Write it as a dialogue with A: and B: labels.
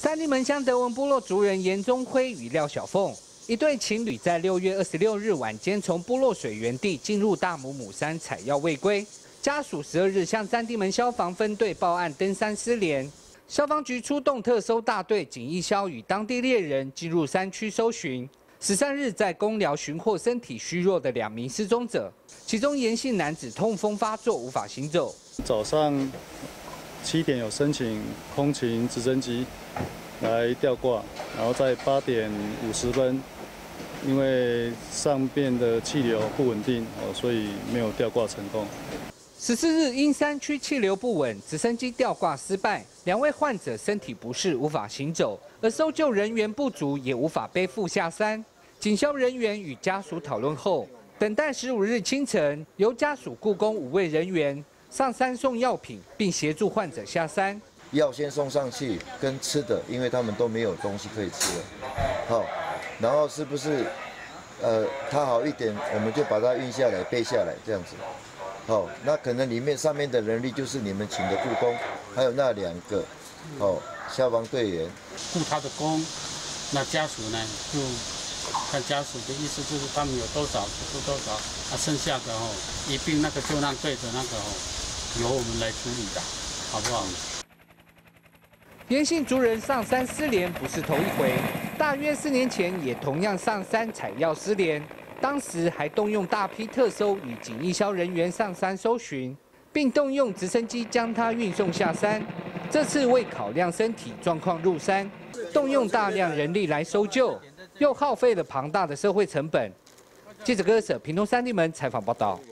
A: 三地门乡德文部落族人严宗辉与廖小凤一对情侣，在6月26日晚间从部落水源地进入大母母山采药未归，家属12日向三地门消防分队报案登山失联，消防局出动特搜大队警义消与当地猎人进入山区搜寻。13日在公寮寻获身体虚弱的2名失踪者，其中严姓男子痛风发作无法行走。
B: 早上7点有申请空勤直升机来吊挂，然后在8点50分，因为上边的气流不稳定所以没有吊挂成功。
A: 14日因山区气流不稳，直升机吊挂失败，2位患者身体不适无法行走，而搜救人员不足也无法背负下山。警消人员与家属讨论后，等待15日清晨由家属雇工5位人员上山送药品，并协助患者下山。
C: 药先送上去，跟吃的，因为他们都没有东西可以吃了。好，然后是不是他好一点，我们就把它运下来、背下来这样子。好，那可能里面上面的人力就是你们请的雇工，还有那2个消防队员。
D: 雇他的工，那家属呢就看家属的意思，就是他们有多少就付多少，剩下的一并那个救难队的那个由我们来处理的，好不好？
A: 严姓族人上山失联不是头一回，大约4年前也同样上山采药失联，当时还动用大批特搜与警义消人员上山搜寻，并动用直升机将他运送下山。这次为考量身体状况入山，动用大量人力来搜救，又耗费了庞大的社会成本。记者歌舍屏东三地门采访报道。